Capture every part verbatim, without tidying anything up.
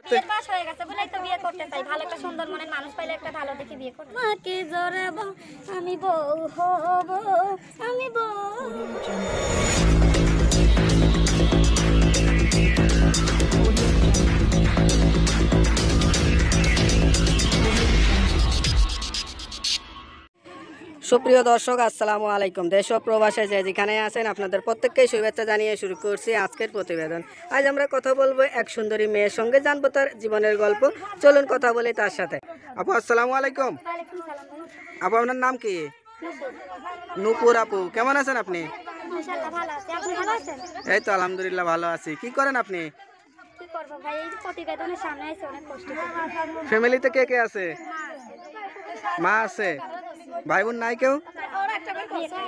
করতে পাস হয়ে গেছে বলেই তো বিয়ে করতে চাই। ভালো একটা সুন্দর মনের মানুষ পাইলে একটা ভালো দেখে বিয়ে করব। মাকে জড়াবো আমি বউ হব, আমি বউ। সুপ্রিয় দর্শক, আসসালামু আলাইকুম। দেশ ও প্রবাসে যে যেখানে আছেন আপনাদের প্রত্যেককেই শুভেচ্ছা জানিয়ে শুরু করছি আজকের প্রতিবেদন। আজ আমরা কথা বলবো এক সুন্দরী মেয়ের সঙ্গে, জানবো তার জীবনের গল্প। চলুন কথা বলি তার সাথে। আপু আসসালামু আলাইকুম। ওয়ালাইকুম সালাম ভাই। আপু আপনার নাম কি? নূপুর। নূপুর আপু, কেমন আছেন আপনি? ইনশাআল্লাহ ভালো আছি। আপনি ভালো আছেন? এই তো আলহামদুলিল্লাহ ভালো আছি। কি করেন আপনি? কি করব ভাই, এই প্রতিবেদনের সামনে এসে অনেক কষ্ট করি। ফ্যামিলিতে কে কে আছে? মা আছে। মা আছে, ভাই বোন নাই কেউ? ওরা একটা করে করছে।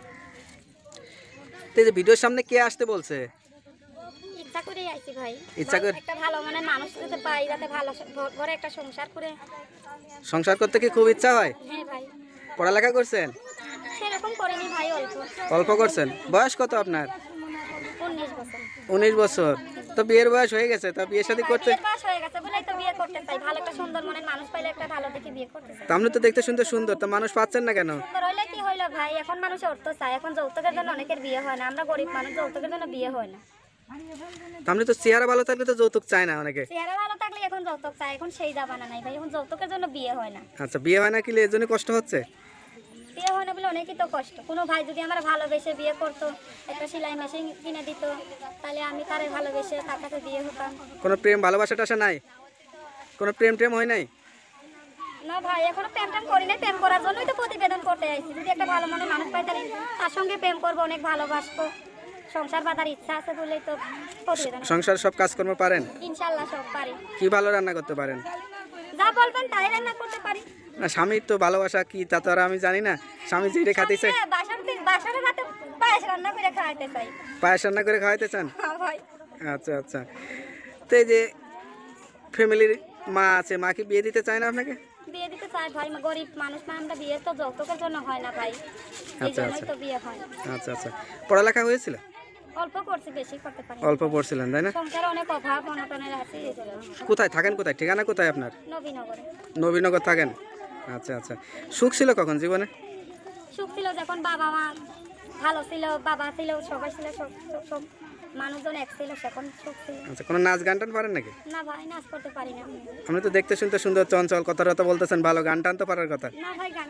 তো এই যে ভিডিওর সামনে কে আসতে বলছে? ইচ্ছা করেই আইছি ভাই। ইচ্ছা করে? একটা ভালো মনের মানুষ যদি পাই, যাতে ভালো ঘরে একটা সংসার করে। সংসার করতে কি খুব ইচ্ছা হয়? হ্যাঁ ভাই। পড়ালেখা করছেন? সেরকম করিনি ভাই, অল্প। অল্প করছেন। বয়স কত আপনার? উনিশ বছর। উনিশ বছর। তো বিয়ের বয়স হয়ে গেছে, তো বিয়ে শাদী করতে বিয়ের পাস হয়ে গেছে বলেই তো বিয়ে করতে চাই। ভালো একটা সুন্দর মনের মানুষ পাইলে একটা ভালো দেখে বিয়ে করতে চাই। তো আপনি তো দেখতে শুনতে সুন্দর, তো মানুষ পাচ্ছেন না কেন? সুন্দর হইলে কি হইলো ভাই, এখন মানুষ অর্থ চায়। এখন যৌতুকের জন্য অনেকের বিয়ে হয় না। আমরা গরিব মানুষ, যৌতুকের জন্য বিয়ে হয় না। তো আপনি তো চেহারা ভালো থাকলে তো যৌতুক চায় না অনেকে। চেহারা ভালো থাকলে এখন যৌতুক চায়। এখন সেই জামানা নাই ভাই, এখন যৌতুকের জন্য বিয়ে হয় না। আচ্ছা, বিয়ে হয় না কি এর জন্য কষ্ট হচ্ছে? বিয়ে হয় না বলে অনেকই তো কষ্ট। কোনো ভাই যদি আমার ভালোবেসে বিয়ে করতো, একটা সেলাই মেশিন কিনে দিত, তাহলে আমি তারে ভালোবেসে তার কাছে বিয়ে হতাম। কোনো প্রেম ভালোবাসা টাসা নাই? কোনো প্রেম টেম হয় নাই? না ভাই, এখনো প্রেম টেম করি নাই। প্রেম করার জন্যই তো প্রতিবেদন করতে আইছি। যদি একটা ভালো মনের মানুষ পাই, তাহলে তার সঙ্গে প্রেম করবো, অনেক ভালোবাসবো। সংসার বাঁধার ইচ্ছা আছে বলেই তো প্রতিবেদন। সংসার সব কাজকর্ম পারেন? ইনশাল্লাহ সব পারি। কি ভালো রান্না করতে পারেন? যা বলবেন তাই রান্না করতে পারি। না, স্বামীর তো ভালোবাসা কি তা তো আর আমি জানি না। স্বামী যেটা খাতে চাই, হ্যাঁ, বাসার দিন বাসার রাতে পায়েস রান্না করে খাওয়াতে চাই। পায়েস রান্না করে খাওয়াইতে চান? হ্যাঁ ভাই। আচ্ছা আচ্ছা। তো এই যে ফ্যামিলির মা আছে, মা কি বিয়ে দিতে চায় না আপনাকে? বিয়ে দিতে চাই ভাই, গরিব মানুষ না আমরা। বিয়ে তো যৌতুকের জন্য হয় না ভাই, এই আচ্ছা, জন্যই আচ্ছা। তো বিয়ে হয় না। আচ্ছা আচ্ছা। পড়ালেখা হয়েছিল? অল্প করছি, বেশি করতে পারি না। অল্প পড়ছিলেন তাই না? সংসারে অনেক অভাব অনটনের আছে, এই জন্য। কোথায় থাকেন, কোথায় ঠিকানা কোথায় আপনার? নবীনগরে। নবীনগর থাকেন? আচ্ছা আচ্ছা। সুখ ছিল কখন জীবনে? সুখ ছিল যখন বাবা মা ভালো ছিল, বাবা ছিল, সবাই ছিল, সব সব- সব মানুষজন এক ছিল, সেখন সুখ ছিল। আচ্ছা, কোনো নাচ গান টান পারেন নাকি? না ভাই, নাচ করতে পারি না। আপনি তো দেখতে শুনতে সুন্দর, চঞ্চল, কথা টথা বলতেছেন ভালো, গান টান তো পারার কথা। না ভাই, গান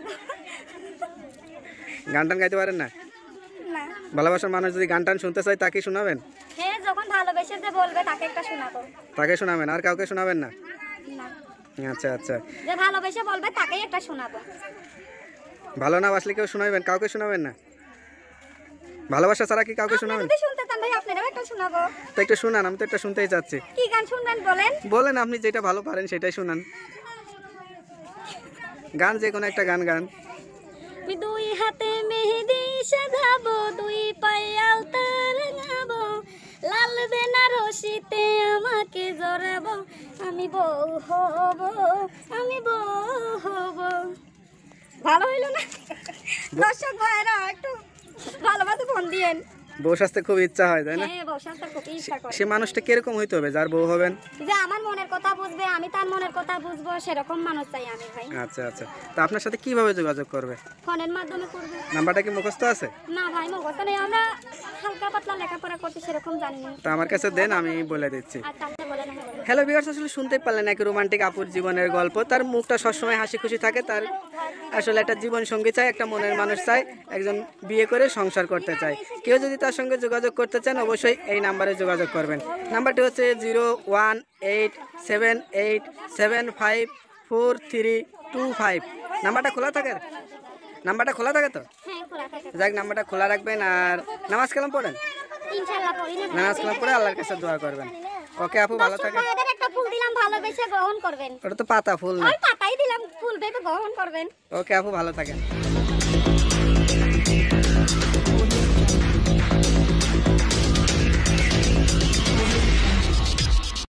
গান টান গাইতে পারেন না? না। ভালোবাসার মানুষ যদি গান টান শুনতে চায় তাকে শোনাবেন? হ্যাঁ, যখন ভালোবেসে যে বলবে তাকে একটা শোনাবো। তাকে শোনাবেন, আর কাউকে শোনাবেন না? না, আচ্ছা আচ্ছা। যে ভালোবেসে বলবে তাকেই একটা শোনাবো। ভালো না বাসলে কেউ শোনাবেন, কাউকে শোনাবেন না? ভালোবাসা ছাড়া কি কাউকে আপনি শোনাবেন? যদি শুনতে চান ভাই, আপনারাও একটা শোনাবো। তো একটু শোনান, আমি তো একটা শুনতেই চাচ্ছি। কি গান শুনবেন বলেন? বলেন, আপনি যেটা ভালো পারেন সেটাই শোনান। গান যে কোনো একটা গান গান। আমি দুই হাতে মেহেদি সাজাবো, দুই পায়ে আলতা রাঙাবো, লাল বেনারসিতে আমাকে জড়াবো, আমি বউ হব, আমি বউ হব। ভালো হইলো না? দর্শক ভাইরা একটু ভালোবাসে ফোন দিয়েন। বউ সাজতে খুব ইচ্ছা হয় তাই না? হ্যাঁ, বউ সাজতে খুব ইচ্ছা করে। সে মানুষটা কিরকম হইতে হবে যার বউ হবেন? যে আমার মনের কথা বুঝবে, আমি তার মনের কথা বুঝবো, সেরকম মানুষ চাই আমি ভাই। আচ্ছা আচ্ছা। তো আপনার সাথে কিভাবে যোগাযোগ করবে? ফোনের মাধ্যমে করবে। নাম্বারটা কি মুখস্থ আছে? না ভাই, মুখস্থ নেই। আমরা হালকা পাতলা লেখাপড়া করছি, সেরকম জানি না। তো আমার কাছে দেন, আমি বলে দিচ্ছি। আচ্ছা, আপনি বলেন। হ্যালো ভিউয়ার্স, আসলে শুনতেই পারলেন এক রোমান্টিক আপুর জীবনের গল্প। তার মুখটা সবসময় হাসি খুশি থাকে। তার আসলে একটা জীবন সঙ্গী চাই, একটা মনের মানুষ চাই, একজন বিয়ে করে সংসার করতে চায়। কেউ যদি তার সঙ্গে যোগাযোগ করতে চান অবশ্যই এই নাম্বারে যোগাযোগ করবেন। নাম্বারটি হচ্ছে zero one eight seven eight seven five four three two five. নাম্বারটা খোলা থাকে? নাম্বারটা খোলা থাকে তো? হ্যাঁ, খোলা থাকে। যাক, নাম্বারটা খোলা রাখবেন। আর নামাজ কালাম পড়েন? ইনশাআল্লাহ পড়ি না। নামাজ কালাম পড়ে আল্লাহর কাছে দোয়া করবেন। ওকে আপু, ভালো থাকেন। ভাইদের একটা ফুল দিলাম, ভালোবেসে গ্রহণ করবেন। ওটা তো পাতা ফুল না। ওই পাতাই দিলাম, ফুল ভেবে গ্রহণ করবেন। ওকে আপু, ভালো থাকেন।